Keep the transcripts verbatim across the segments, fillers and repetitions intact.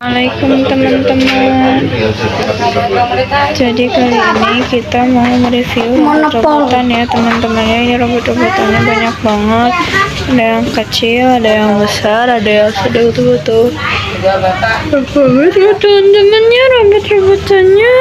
Assalamualaikum teman-teman. Jadi kali ini kita mau mereview robot-robotan ya teman-temannya. Ini robot-robotannya banyak banget. Ada yang kecil, ada yang besar, ada yang sedang tuh-tuh. Bagus ya teman-temannya robot-robotannya.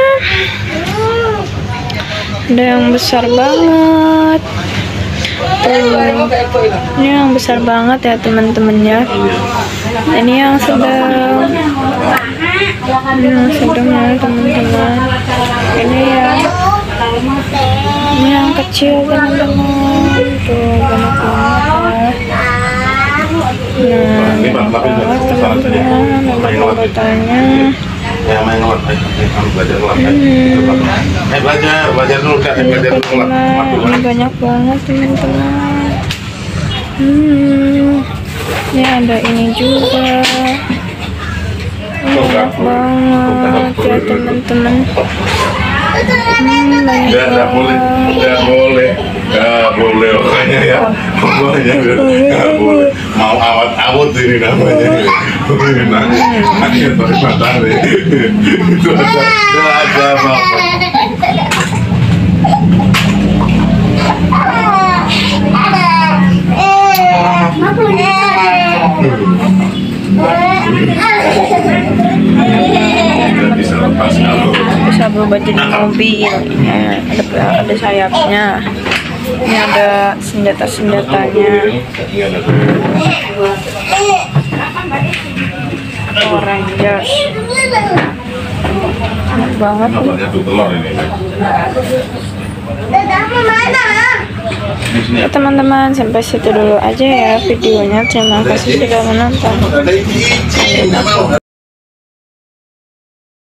Ada yang besar banget. Tuh. Ini yang besar banget ya teman-temannya. Ini yang sedang, ini yang sedang ya teman-teman. Ini yang, ini yang kecil teman-teman. Tuh banyak banget ya. Nah, banyak banget teman-teman robot-robotannya. Ya main ngelap, belajar ngelap. Eh belajar, belajar dulu kak, belajar dulu ngelap. Ini banyak banget teman-teman. Hmm, ini ada ini juga. Ini banyak banget ya teman-teman. Hmm, banyak Nggak boleh, nggak boleh, nggak boleh pokoknya ya, pokoknya nggak boleh. Mau awat-awat ini namanya. Ini namanya pakai matahari. Itu ada, ada apa? Bisa lepas kalau bisa berubah jadi mobil. Ya, ada ada sayapnya. Ini ada senjata-senjatanya. Power Rangers. Enak banget. namanya tuh telur ini. Ya teman-teman, sampai situ dulu aja ya videonya. Terima kasih sudah menonton.